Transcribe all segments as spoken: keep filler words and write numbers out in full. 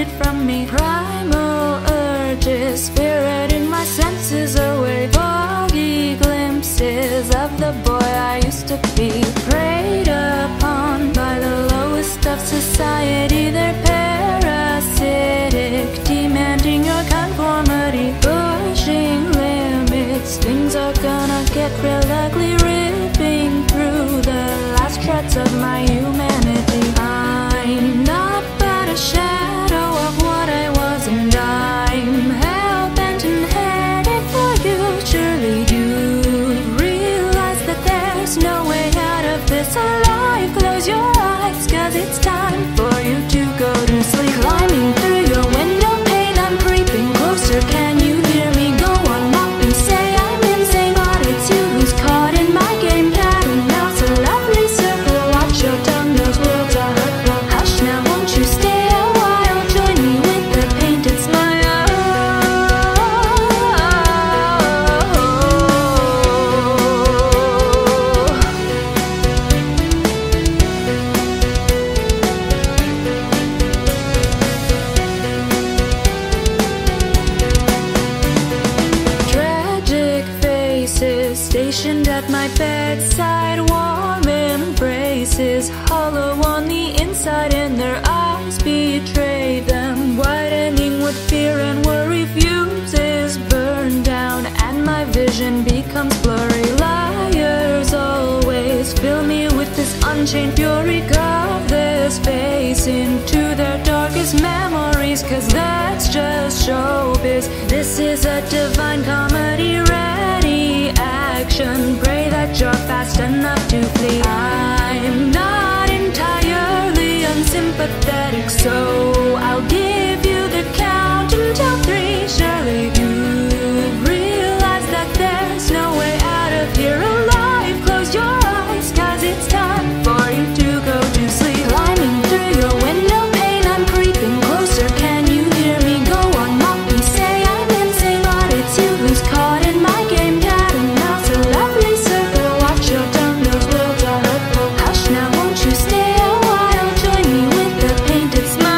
it from me. Primal urges, spirit in my senses away. Foggy glimpses of the boy I used to be. Preyed upon by the lowest of society. They're parasitic, demanding your conformity. Pushing limits, things are gonna get real ugly. Ripping through the last shreds of my humanity. I'm not but a shadow of what I was, and I'm hell-bent and headed for you. Surely you realize that there's no way out of this alive. Close your eyes, cause it's time for you to go to sleep. Climbing through your window pane, I'm creeping closer. Can you hear me? Go on, mock me, say I'm insane, but it's you who's caught in my game. Cat and mouse, a lovely circle. Watch your tongue, those words are hurtful. Hush now, won't you stay a while? Join me with the painted smile. Tragic faces stationed at my bedside. Warm embraces, hollow on the inside, and their eyes betray them. Widening with fear and worry, fuses burn down, and my vision becomes blurry. Liars always fill me with this unchained fury. Carve this face into their darkest memories, cause that's just showbiz. This is a divine comedy. Ready, action, pray that you're fast enough to flee. I'm not entirely unsympathetic, so I'll give you the count until three. Surely you realize that there's no way out of here alive. Close your eyes, cause it's time for you to go to sleep. Climbing through your window pane, I'm creeping closer. Can you hear me? Go on, mock me, say I'm insane, but it's you who's caught in my game. Cat and mouse, a lovely circle. Watch your tongue, those words are hurtful. Hush now, won't you stay a while? Join me with the painted smile.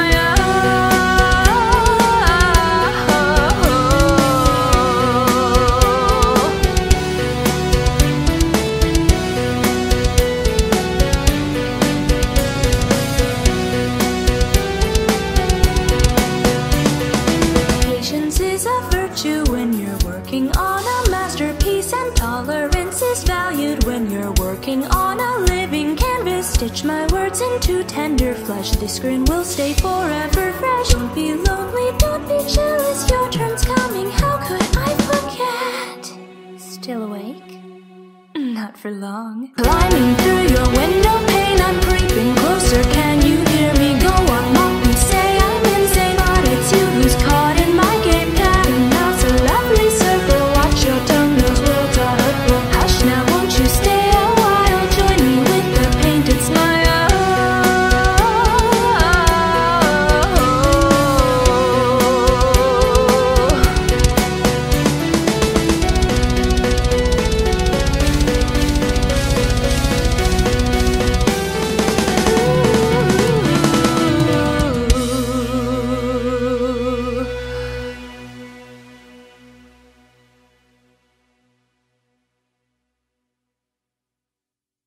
Patience is a virtue when you're working on a masterpiece, and tolerance is valued when you're working on a living canvas. Stitch my words into tender flesh, this grin will stay forever fresh. Don't be lonely, don't be jealous, your turn's coming, how could I forget? Still awake? Not for long. Climbing through your window